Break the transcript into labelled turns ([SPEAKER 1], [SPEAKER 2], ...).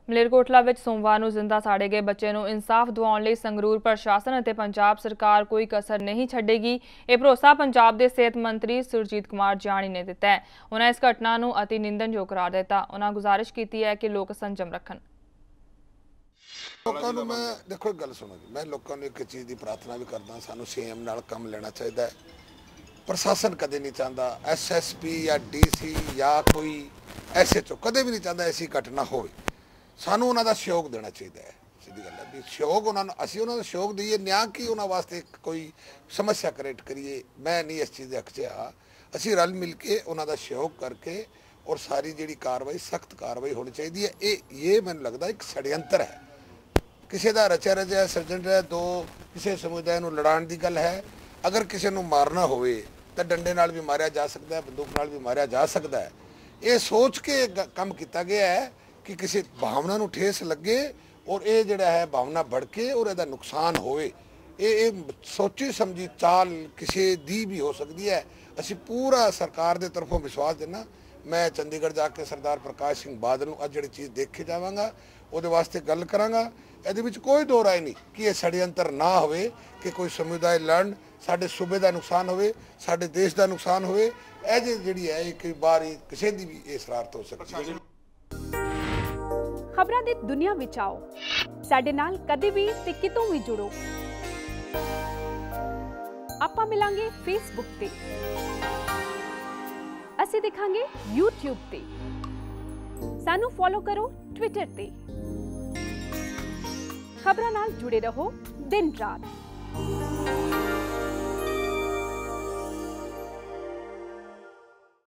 [SPEAKER 1] ਮਲੇਰਕੋਟਲਾ ਵਿੱਚ ਸੋਮਵਾਰ ਨੂੰ ਜ਼ਿੰਦਾ ਸਾੜੇ ਗਏ ਬੱਚੇ ਨੂੰ ਇਨਸਾਫ ਦਿਵਾਉਣ ਲਈ ਸੰਗਰੂਰ ਪ੍ਰਸ਼ਾਸਨ ਅਤੇ ਪੰਜਾਬ ਸਰਕਾਰ ਕੋਈ ਕਸਰ ਨਹੀਂ ਛੱਡੇਗੀ। ਇਹ ਭਰੋਸਾ ਪੰਜਾਬ ਦੇ ਸਿਹਤ ਮੰਤਰੀ ਸੁਰਜੀਤ ਕੁਮਾਰ ਜਾਣੀ ਨੇ ਦਿੱਤਾ ਹੈ। ਉਹਨਾਂ ਇਸ ਘਟਨਾ ਨੂੰ ਅਤੀ ਨਿੰਦਣਯੋਗ ਕਰਾਰ ਦਿੱਤਾ। ਉਹਨਾਂ ਗੁਜ਼ਾਰਿਸ਼ ਕੀਤੀ ਹੈ ਕਿ ਲੋਕ ਸੰਜਮ ਰੱਖਣ।
[SPEAKER 2] ਲੋਕਾਂ ਨੂੰ ਮੈਂ ਦੇਖੋ ਇੱਕ ਗੱਲ ਸੁਣੋ ਜੀ, ਮੈਂ ਲੋਕਾਂ ਨੂੰ ਇੱਕ ਚੀਜ਼ ਦੀ ਪ੍ਰਾਰਥਨਾ ਵੀ ਕਰਦਾ, ਸਾਨੂੰ ਸੀਐਮ ਨਾਲ ਕੰਮ ਲੈਣਾ ਚਾਹੀਦਾ ਹੈ। ਪ੍ਰਸ਼ਾਸਨ ਕਦੇ ਨਹੀਂ ਚਾਹੁੰਦਾ ਐਸਐਸਪੀ ਜਾਂ ਡੀਸੀ ਜਾਂ ਕੋਈ ਐਸਐਚਓ ਕਦੇ ਵੀ ਨਹੀਂ ਚਾਹੁੰਦਾ ਐਸੀ ਘਟਨਾ ਹੋਵੇ। ਸਾਨੂੰ ਉਹਨਾਂ ਦਾ ਸਹਿਯੋਗ ਦੇਣਾ ਚਾਹੀਦਾ ਹੈ। ਸਿੱਧੀ ਗੱਲ ਹੈ ਵੀ ਸਹਿਯੋਗ ਉਹਨਾਂ ਨੂੰ, ਅਸੀਂ ਉਹਨਾਂ ਦਾ ਸਹਿਯੋਗ ਦਈਏ, ਨਾ ਕਿ ਉਹਨਾਂ ਵਾਸਤੇ ਕੋਈ ਸਮੱਸਿਆ ਕ੍ਰੀਏਟ ਕਰੀਏ। ਮੈਂ ਨਹੀਂ ਇਸ ਚੀਜ਼ ਦੇ ਹੱਕ 'ਚ ਆ। ਅਸੀਂ ਰਲ ਮਿਲ ਕੇ ਉਹਨਾਂ ਦਾ ਸਹਿਯੋਗ ਕਰਕੇ ਔਰ ਸਾਰੀ ਜਿਹੜੀ ਕਾਰਵਾਈ ਸਖਤ ਕਾਰਵਾਈ ਹੋਣੀ ਚਾਹੀਦੀ ਹੈ। ਇਹ ਮੈਨੂੰ ਲੱਗਦਾ ਇੱਕ षड्यंत्र ਹੈ, ਕਿਸੇ ਦਾ ਰਚਿਆ ਰਚਿਆ ਸਿਰਜਣ ਹੈ। ਦੋ ਕਿਸੇ ਸਮੁਦਾਇ ਨੂੰ ਲੜਾਉਣ ਦੀ ਗੱਲ ਹੈ। ਅਗਰ ਕਿਸੇ ਨੂੰ ਮਾਰਨਾ ਹੋਵੇ ਤਾਂ ਡੰਡੇ ਨਾਲ ਵੀ ਮਾਰਿਆ ਜਾ ਸਕਦਾ ਹੈ, ਬੰਦੂਕ ਨਾਲ ਵੀ ਮਾਰਿਆ ਜਾ ਸਕਦਾ ਹੈ। ਇਹ ਸੋਚ ਕੇ ਕੰਮ ਕੀਤਾ ਗਿਆ ਹੈ ਕਿ ਕਿਸੇ ਭਾਵਨਾ ਨੂੰ ਠੇਸ ਲੱਗੇ ਔਰ ਇਹ ਜਿਹੜਾ ਹੈ ਭਾਵਨਾ ਭੜਕੇ ਔਰ ਇਹਦਾ ਨੁਕਸਾਨ ਹੋਵੇ। ਇਹ ਸੋਚੀ ਸਮਝੀ ਚਾਲ ਕਿਸੇ ਦੀ ਵੀ ਹੋ ਸਕਦੀ ਹੈ। ਅਸੀਂ ਪੂਰਾ ਸਰਕਾਰ ਦੇ ਤਰਫੋਂ ਵਿਸ਼ਵਾਸ ਦੇਣਾ। ਮੈਂ ਚੰਡੀਗੜ੍ਹ ਜਾ ਕੇ ਸਰਦਾਰ ਪ੍ਰਕਾਸ਼ ਸਿੰਘ ਬਾਦਲ ਨੂੰ ਅੱਜ ਜਿਹੜੀ ਚੀਜ਼ ਦੇਖ ਕੇ ਜਾਵਾਂਗਾ, ਉਹਦੇ ਵਾਸਤੇ ਗੱਲ ਕਰਾਂਗਾ। ਇਹਦੇ ਵਿੱਚ ਕੋਈ ਦੋ ਰਾਏ ਨਹੀਂ ਕਿ ਇਹ षड्यंत्र ਨਾ ਹੋਵੇ ਕਿ ਕੋਈ ਸਮੁਦਾਇ ਲੜਨ, ਸਾਡੇ ਸੂਬੇ ਦਾ ਨੁਕਸਾਨ ਹੋਵੇ, ਸਾਡੇ ਦੇਸ਼ ਦਾ ਨੁਕਸਾਨ ਹੋਵੇ। ਇਹ ਜਿਹੜੀ ਹੈ ਇਹ ਕਈ ਵਾਰ ਕਿਸੇ ਦੀ ਵੀ ਇਹ ਸ਼ਰਾਰਤ ਹੋ ਸਕਦੀ ਹੈ।
[SPEAKER 3] ਖਬਰਾਂ ਦੀ ਦੁਨੀਆ ਵਿੱਚ ਆਓ, ਸਾਡੇ ਨਾਲ ਕਦੇ ਵੀ ਤੇ ਕਿਤੋਂ ਵੀ ਜੁੜੋ। ਆਪਾਂ ਮਿਲਾਂਗੇ ਫੇਸਬੁੱਕ ਤੇ, ਅਸੀਂ ਦਿਖਾਂਗੇ YouTube ਤੇ, ਸਾਨੂੰ ਫੋਲੋ ਕਰੋ ਟਵਿੱਟਰ ਤੇ। ਖਬਰਾਂ ਨਾਲ ਜੁੜੇ ਰਹੋ ਦਿਨ ਰਾਤ।